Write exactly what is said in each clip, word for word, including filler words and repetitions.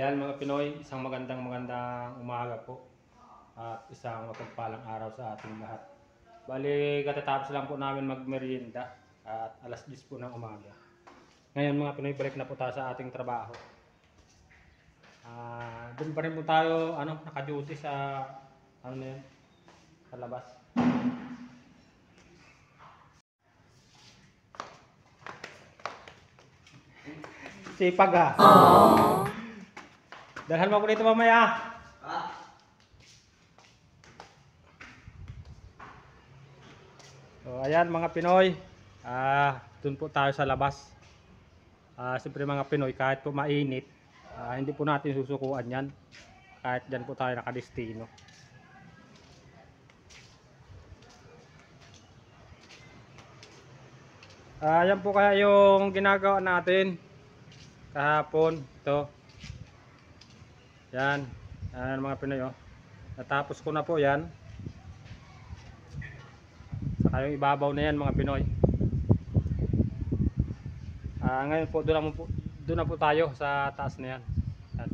Ayan mga Pinoy, isang magandang magandang umaga po at isang mapagpalang araw sa ating lahat. Bali, katatapos lang po namin magmerienda at alas diyes po ng umaga. Ngayon mga Pinoy, balik na po tayo sa ating trabaho. Uh, doon pa rin po tayo ano, naka-duty sa, ano na yun, sa labas. Sipag ha. Aww. Dalhan mo ko dito mamaya. Ha? So, ayan mga Pinoy. Ah, dun po tayo sa labas. Ah, siyempre mga Pinoy, kahit po mainit, ah, hindi po natin susukuan yan. Kahit dyan po tayo nakadestino. Ah, yan po kaya yung ginagawa natin kahapon. Ito. Yan. Ayan mga Pinoy oh. Natapos ko na po yan. Saka yung ibabaw na yan mga Pinoy. Ah, ngayon po doon na po, doon na po tayo sa taas na yan. Yan.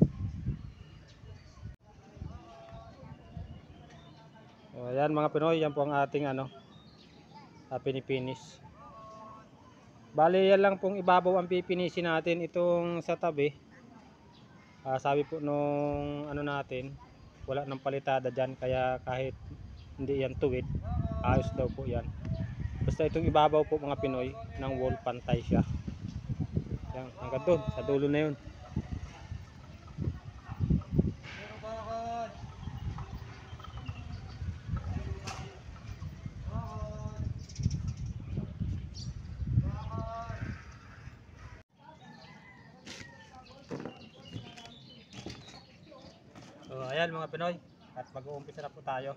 So, ayan mga Pinoy, yan po ang ating ano, uh, pinipinish. Bali yan lang pong ibabaw ang pipinisin natin. Itong sa tabi, uh, sabi po nung ano natin, wala nang palitada dyan, kaya kahit hindi yan tuwid, ayos daw po yan. Basta itong ibabaw po mga Pinoy ng wall, pantay siya. Yan, hanggang doon, sa dulo na yun. So ayan mga Pinoy, at mag-uumpisa na po tayo.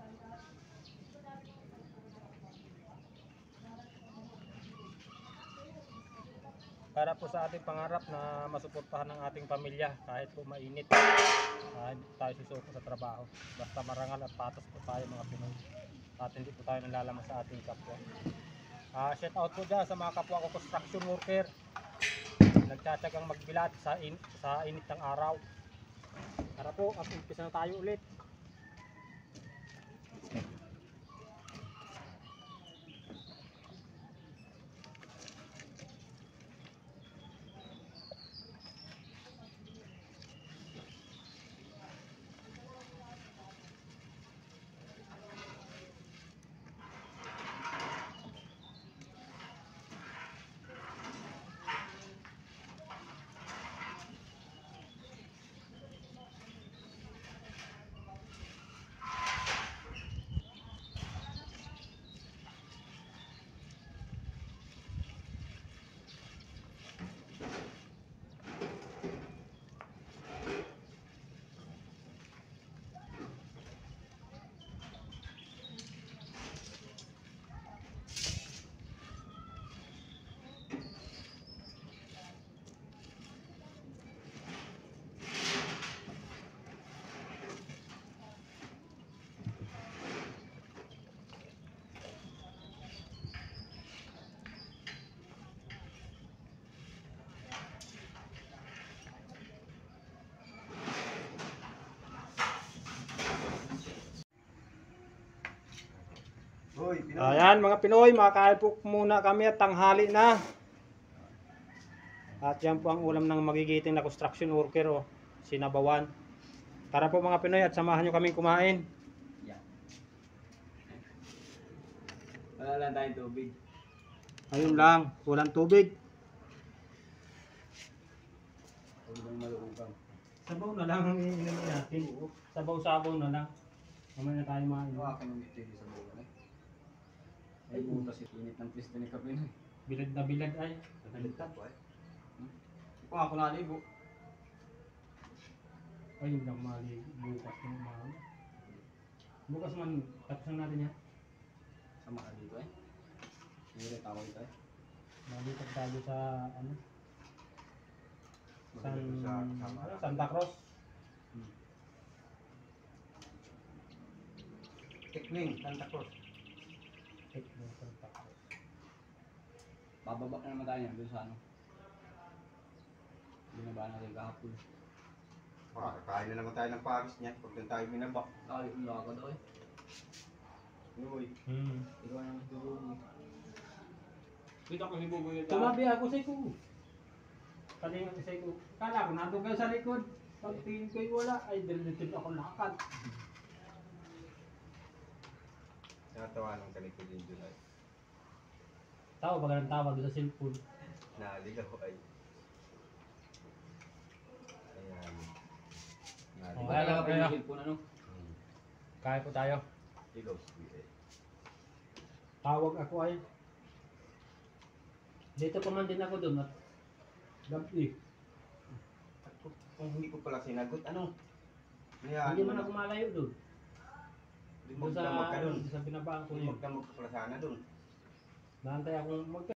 Para po sa ating pangarap na masuportahan ng ating pamilya kahit po mainit, uh, hindi tayo susuko sa trabaho. Basta marangal at patas po tayo mga Pinoy at hindi po tayo nalalaman sa ating kapwa. Uh, shout out po dyan sa mga kapwa ko construction worker, nagtsatsagang magbilat sa, in sa init ng araw. Para po at umpisa na tayo ulit. Ayan mga Pinoy, makakain po muna kami at tanghali na. At yan po ang ulam ng magigiting na construction worker, oh, sinabawan. Tara po mga Pinoy at samahan nyo kaming kumain. Yeah. Wala lang tayong tubig. Ayun lang, walang tubig. Sabaw na lang ang iinom natin. Sabaw-sabaw na lang. Mamaya na tayo maain. Wala kang mitili sa buwan eh. Ay butas init ng pista ni Kapin. Bilad na bilad ay. Nagalitan po eh. Hmm? Kung ako naligo. Ay, hindi lang mali. Bukas ng umaga. Bukas man, tapos na natin yan. Sama ka dito eh. Hindi tawag ito eh. Malipat tayo sa ano? San, sa, ano, Santa Cruz. Hmm. Tikling, Santa Cruz. Tikling, Santa Cruz. Bababa na naman tayo doon sa ano. Binaba natin kahapon. Ah, kakain na naman tayo ng pagis niya. Pag doon tayo binaba. Lalo yung laka daw eh. Uy. Hmm. Ikaw na mas dugo. Kita ko si Buboy ito. Tumabi ako sa ko. Kalinga ko sa ko. Kala ko nandun ka sa likod. Pagtingin ko'y wala. Ay, dilitin ako lakad. Natawanan ka ni Kulin July. Tawa ba ng tawag sa cellphone? Naligaw ay. Ayan. Oh, Naligaw. kaya lang, kaya. Pinigil po na no. Hmm. Kaya po tayo. Ligaw sweet eh. Tawag ako ay. Dito pa man din ako doon at gabi. Kung hindi ko pala sinagot, ano? Hindi man ako malayo doon. Doon Limog sa, damag ka dun. sa binabaan ko yun. Limog damag ka pala sana dun. Nantay akong mag